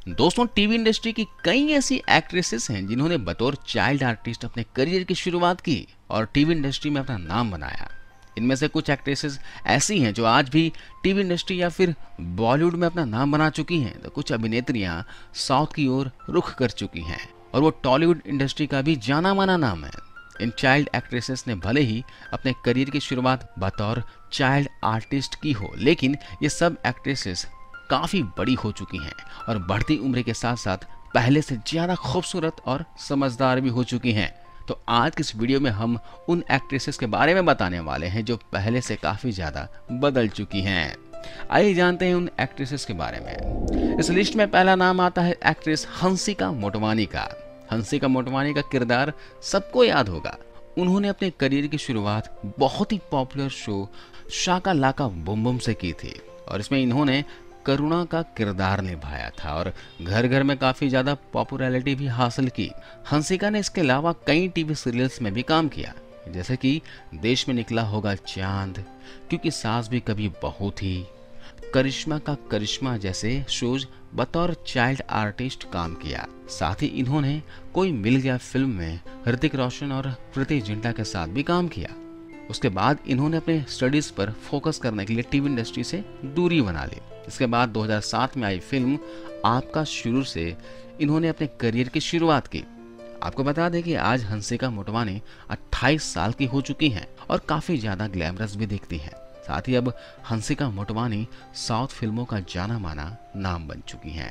दोस्तों, TV industry की कई ऐसी एक्ट्रेसेस हैं जिन्होंने बतौर चाइल्ड आर्टिस्ट अपने करियर की शुरुआत की और टीवी इंडस्ट्री में अपना नाम बनाया। इनमें से कुछ एक्ट्रेसेस ऐसी हैं जो आज भी टीवी इंडस्ट्री या फिर बॉलीवुड में अपना नाम बना चुकी हैं, तो कुछ अभिनेत्रियां साउथ की ओर रुख कर चुकी हैं और वो टॉलीवुड इंडस्ट्री का भी जाना माना नाम है। इन चाइल्ड एक्ट्रेसेस ने भले ही अपने करियर की शुरुआत बतौर चाइल्ड आर्टिस्ट की हो, लेकिन ये सब एक्ट्रेसेस काफ़ी बड़ी हो चुकी हैं और बढ़ती उम्र के साथ साथ पहले से ज़्यादा खूबसूरत और समझदार भी हो चुकी हैं। तो आज की इस वीडियो में हम उन एक्ट्रेसेस के बारे में बताने वाले हैं जो पहले से काफ़ी ज़्यादा बदल चुकी हैं। आइए जानते हैं उन एक्ट्रेसेस के बारे में। इस लिस्ट में पहला नाम आता है एक्ट्रेस हंसिका मोटवानी का। हंसिका मोटवानी का किरदार सबको याद होगा। उन्होंने अपने करियर की शुरुआत बहुत ही popular show Shaka Laka boom boom से की थी और इसमें इन्होंने करुणा का किरदार निभाया था और घर घर में काफ़ी ज़्यादा पॉपुलैरिटी भी हासिल की। हंसिका ने इसके अलावा कई टीवी सीरियल्स में भी काम किया, जैसे कि देश में निकला होगा चांद, क्योंकि सास भी कभी बहू थी, करिश्मा का करिश्मा जैसे शोज बतौर चाइल्ड आर्टिस्ट काम किया। साथ ही इन्होंने कोई मिल गया फिल्म में ऋतिक रोशन और प्रीति जिंटा के साथ भी काम किया। उसके बाद इन्होंने अपने स्टडीज पर फोकस करने के लिए टीवी इंडस्ट्री से दूरी बना ली। इसके बाद 2007 में आई फिल्म आपका शुरू से इन्होंने अपने करियर की शुरुआत की। आपको बता दें कि आज हंसिका मोटवानी 28 साल की हो चुकी हैं और काफ़ी ज़्यादा ग्लैमरस भी दिखती हैं। साथ ही अब हंसिका मोटवानी साउथ फिल्मों का जाना माना नाम बन चुकी हैं।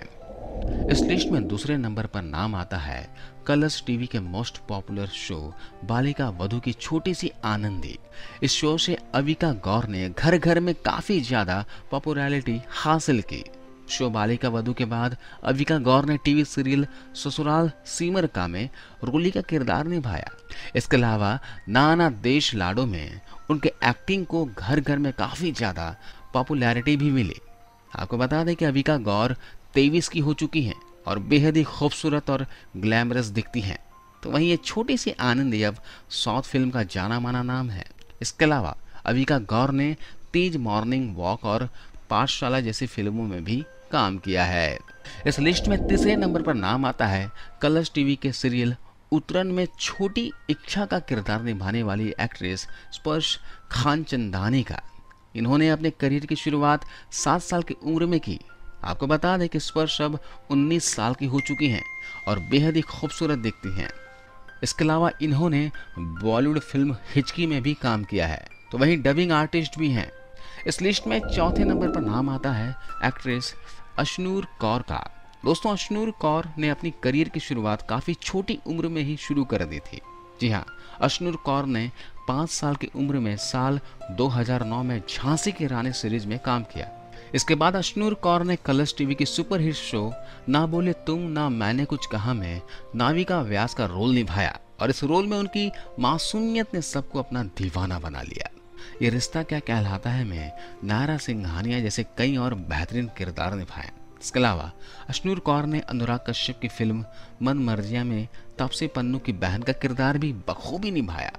इस लिस्ट में दूसरे नंबर पर नाम आता है कलर्स टीवी के most popular show Balika Vadhu की छोटी सी आनंदी। इस शो से अविका गौर ने घर घर में काफी ज्यादा पॉपुलैरिटी हासिल की। शो बालिका वधू के बाद अविका गौर ने टीवी सीरियल ससुराल सिमर का में रूली का किरदार निभाया। इसके अलावा नाना देश लाडो में उनके एक्टिंग को घर घर में काफी ज्यादा पॉपुलैरिटी भी मिली। आपको बता दें कि अविका गौर 23 की हो चुकी हैं और बेहद ही खूबसूरत और ग्लैमरस दिखती हैं। तो वहीं ये छोटी सी आनंदी अब साउथ फिल्म का जाना माना नाम है। इसके अलावा अविका गौर ने तेज मॉर्निंग वॉक और पाठशाला जैसी फिल्मों में भी काम किया है। इस लिस्ट में तीसरे नंबर पर नाम आता है कलर्स टीवी के सीरियल उतरन में छोटी इच्छा का किरदार निभाने वाली एक्ट्रेस स्पर्श खानचंदानी का। इन्होंने अपने करियर की शुरुआत 7 साल की उम्र में की। आपको बता दें कि स्पर्श अब 19 साल की हो चुकी हैं और बेहद ही खूबसूरत दिखती हैं। इसके अलावा इन्होंने बॉलीवुड फिल्म हिचकी में भी काम किया है, तो वहीं डबिंग आर्टिस्ट भी हैं। इस लिस्ट में चौथे नंबर पर नाम आता है एक्ट्रेस अशनूर कौर का। दोस्तों, अशनूर कौर ने अपनी करियर की शुरुआत काफ़ी छोटी उम्र में ही शुरू कर दी थी। जी हाँ, अशनूर कौर ने 5 साल की उम्र में साल 2009 में झांसी की रानी सीरीज में काम किया। इसके बाद अशनूर कौर ने कलर्स टीवी की सुपरहिट शो ना बोले तुम ना मैंने कुछ कहा में नाविका व्यास का रोल निभाया और इस रोल में उनकी मासूमियत ने सबको अपना दीवाना बना लिया। ये रिश्ता क्या कहलाता है में नायरा सिंघानिया जैसे कई और बेहतरीन किरदार निभाए। इसके अलावा अशनूर कौर ने अनुराग कश्यप की फिल्म मन मर्जिया में तापसी पन्नू की बहन का किरदार भी बखूबी निभाया।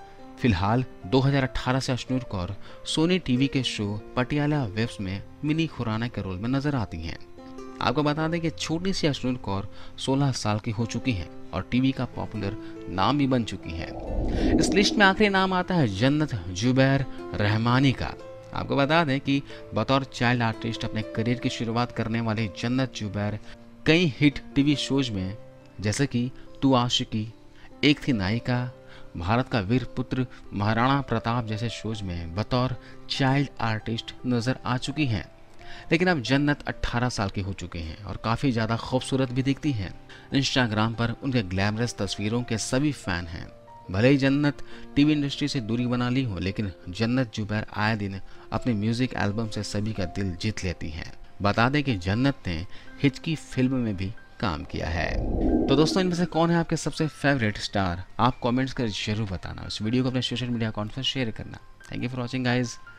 फिलहाल 2018 से अशनूर कौर सोनी टीवी के शो पटियाला वेब्स में मिनी खुराना के रोल में नजर आती हैं। आपको बता दें कि छोटी सी अशनूर कौर 16 साल की हो चुकी हैं और टीवी का पॉपुलर नाम भी बन चुकी हैं। इस लिस्ट में आखिरी नाम आता है जन्नत जुबैर रहमानी का। आपको बता दें कि बतौर चाइल्ड आर्टिस्ट अपने करियर की शुरुआत करने वाली जन्नत जुबैर कई हिट टीवी शोज में जैसे कि तू आशिकी, एक थी नायिका, भारत का वीर पुत्र, महाराणा प्रताप जैसे शोज में बतौर चाइल्ड आर्टिस्ट नजर आ चुकी हैं। लेकिन अब जन्नत 18 साल की हो चुके हैं और काफ़ी ज़्यादा खूबसूरत भी दिखती हैं। इंस्टाग्राम पर उनके ग्लैमरस तस्वीरों के सभी फैन हैं। भले ही जन्नत टीवी इंडस्ट्री से दूरी बना ली हो, लेकिन जन्नत जुबैर आए दिन अपने म्यूजिक एल्बम से सभी का दिल जीत लेती हैं। बता दें कि जन्नत ने हिचकी फिल्म में भी काम किया है। तो दोस्तों, इनमें से कौन है आपके सबसे फेवरेट स्टार? आप कमेंट्स कर जरूर बताना। इस वीडियो को अपने सोशल मीडिया अकाउंट पर शेयर करना। Thank you for watching guys.